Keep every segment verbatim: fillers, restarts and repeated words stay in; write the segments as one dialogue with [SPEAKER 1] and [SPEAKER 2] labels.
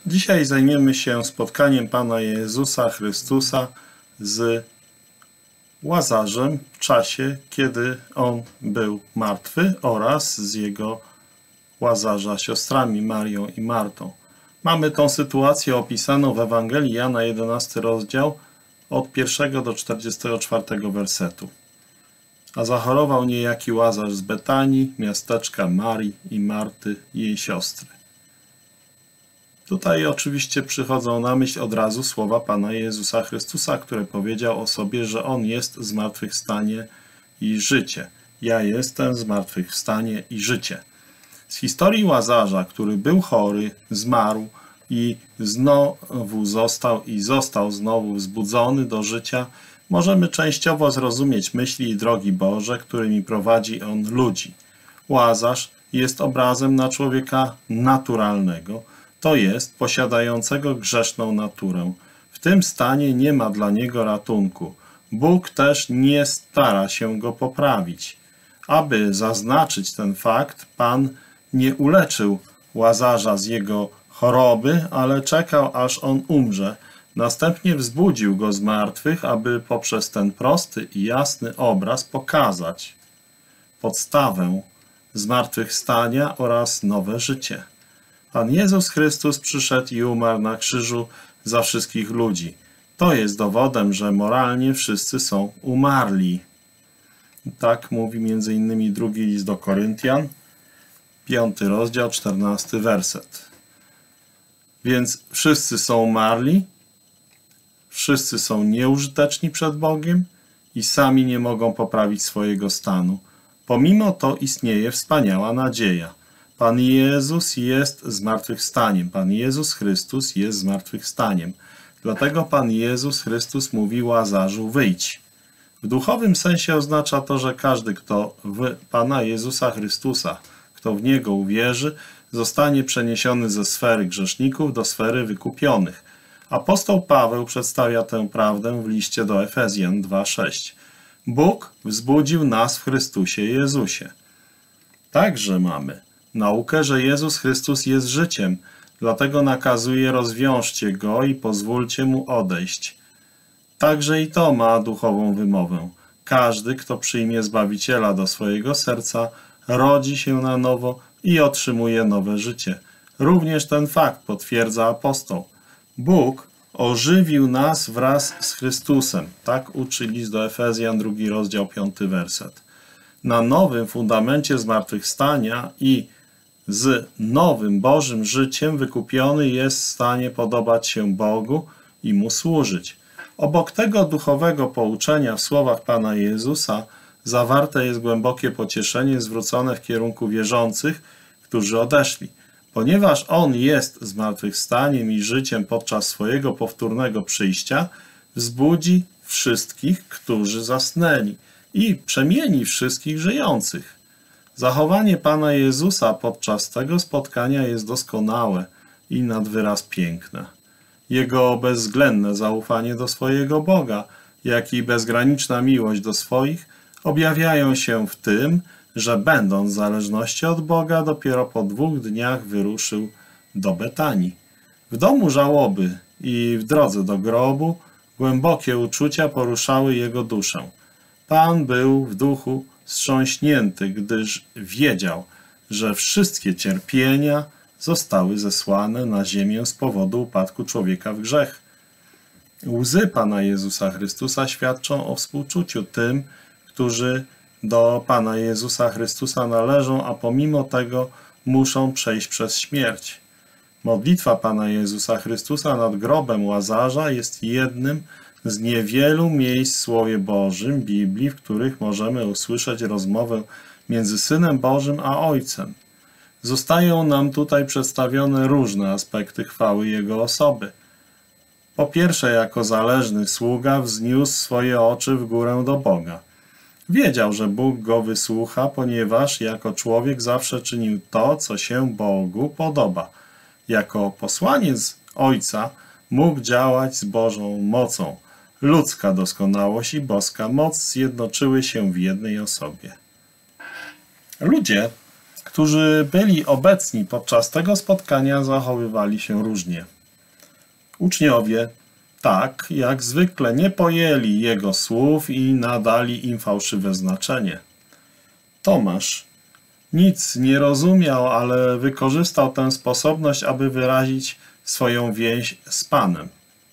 [SPEAKER 1] Dzisiaj zajmiemy się spotkaniem Pana Jezusa Chrystusa z Łazarzem w czasie, kiedy On był martwy, oraz z jego Łazarza siostrami Marią i Martą. Mamy tą sytuację opisaną w Ewangelii Jana, jedenasty rozdział, od pierwszego do czterdziestego czwartego wersetu. A zachorował niejaki Łazarz z Betanii, miasteczka Marii i Marty, jej siostry. Tutaj oczywiście przychodzą na myśl od razu słowa Pana Jezusa Chrystusa, który powiedział o sobie, że On jest zmartwychwstanie i życie. Ja jestem zmartwychwstanie i życie. Z historii Łazarza, który był chory, zmarł i znowu został i został znowu wzbudzony do życia, możemy częściowo zrozumieć myśli i drogi Boże, którymi prowadzi On ludzi. Łazarz jest obrazem na człowieka naturalnego, to jest posiadającego grzeszną naturę. W tym stanie nie ma dla niego ratunku. Bóg też nie stara się go poprawić. Aby zaznaczyć ten fakt, Pan nie uleczył Łazarza z jego choroby, ale czekał, aż on umrze. Następnie wzbudził go z martwych, aby poprzez ten prosty i jasny obraz pokazać podstawę zmartwychwstania oraz nowe życie. Pan Jezus Chrystus przyszedł i umarł na krzyżu za wszystkich ludzi. To jest dowodem, że moralnie wszyscy są umarli. Tak mówi między innymi drugi list do Koryntian, piąty rozdział, czternasty werset. Więc wszyscy są umarli, wszyscy są nieużyteczni przed Bogiem i sami nie mogą poprawić swojego stanu. Pomimo to istnieje wspaniała nadzieja. Pan Jezus jest zmartwychwstaniem. Pan Jezus Chrystus jest zmartwychwstaniem. Dlatego Pan Jezus Chrystus mówi Łazarzu, wyjdź. W duchowym sensie oznacza to, że każdy, kto w Pana Jezusa Chrystusa, kto w Niego uwierzy, zostanie przeniesiony ze sfery grzeszników do sfery wykupionych. Apostoł Paweł przedstawia tę prawdę w liście do Efezjan dwa sześć. Bóg wzbudził nas w Chrystusie Jezusie. Także mamy naukę, że Jezus Chrystus jest życiem, dlatego nakazuje rozwiążcie Go i pozwólcie Mu odejść. Także i to ma duchową wymowę. Każdy, kto przyjmie Zbawiciela do swojego serca, rodzi się na nowo i otrzymuje nowe życie. Również ten fakt potwierdza apostoł. Bóg ożywił nas wraz z Chrystusem. Tak uczy list do Efezjan, drugi rozdział, piąty werset. Na nowym fundamencie zmartwychwstania i z nowym Bożym życiem wykupiony jest w stanie podobać się Bogu i Mu służyć. Obok tego duchowego pouczenia w słowach Pana Jezusa zawarte jest głębokie pocieszenie zwrócone w kierunku wierzących, którzy odeszli. Ponieważ On jest zmartwychwstaniem i życiem podczas swojego powtórnego przyjścia, wzbudzi wszystkich, którzy zasnęli i przemieni wszystkich żyjących. Zachowanie Pana Jezusa podczas tego spotkania jest doskonałe i nad wyraz piękne. Jego bezwzględne zaufanie do swojego Boga, jak i bezgraniczna miłość do swoich objawiają się w tym, że będąc w zależności od Boga, dopiero po dwóch dniach wyruszył do Betanii. W domu żałoby i w drodze do grobu głębokie uczucia poruszały jego duszę. Pan był w duchu wstrząśnięty, gdyż wiedział, że wszystkie cierpienia zostały zesłane na ziemię z powodu upadku człowieka w grzech. Łzy Pana Jezusa Chrystusa świadczą o współczuciu tym, którzy do Pana Jezusa Chrystusa należą, a pomimo tego muszą przejść przez śmierć. Modlitwa Pana Jezusa Chrystusa nad grobem Łazarza jest jednym z niewielu miejsc w Słowie Bożym Biblii, w których możemy usłyszeć rozmowę między Synem Bożym a Ojcem. Zostają nam tutaj przedstawione różne aspekty chwały Jego osoby. Po pierwsze, jako zależny sługa wzniósł swoje oczy w górę do Boga. Wiedział, że Bóg go wysłucha, ponieważ jako człowiek zawsze czynił to, co się Bogu podoba. Jako posłaniec Ojca mógł działać z Bożą mocą. Ludzka doskonałość i boska moc zjednoczyły się w jednej osobie. Ludzie, którzy byli obecni podczas tego spotkania, zachowywali się różnie. Uczniowie, tak jak zwykle, nie pojęli jego słów i nadali im fałszywe znaczenie. Tomasz nic nie rozumiał, ale wykorzystał tę sposobność, aby wyrazić swoją więź z Panem.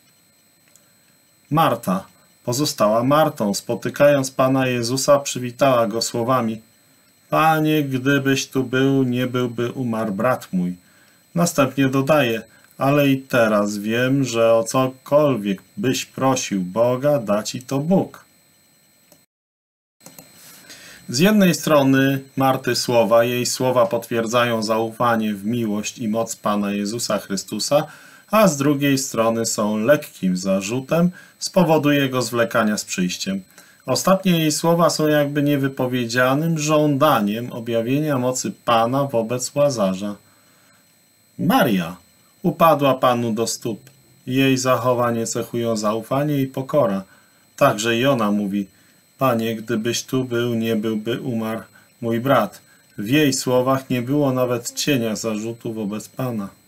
[SPEAKER 1] Marta pozostała Martą. Spotykając Pana Jezusa, przywitała Go słowami: Panie, gdybyś tu był, nie byłby umarł brat mój. Następnie dodaje: ale i teraz wiem, że o cokolwiek byś prosił Boga, da ci to Bóg. Z jednej strony Marty słowa, jej słowa potwierdzają zaufanie w miłość i moc Pana Jezusa Chrystusa, a z drugiej strony są lekkim zarzutem z powodu jego zwlekania z przyjściem. Ostatnie jej słowa są jakby niewypowiedzianym żądaniem objawienia mocy Pana wobec Łazarza. Maria upadła Panu do stóp. Jej zachowanie cechują zaufanie i pokora. Także i ona mówi: Panie, gdybyś tu był, nie byłby umarł mój brat. W jej słowach nie było nawet cienia zarzutu wobec Pana.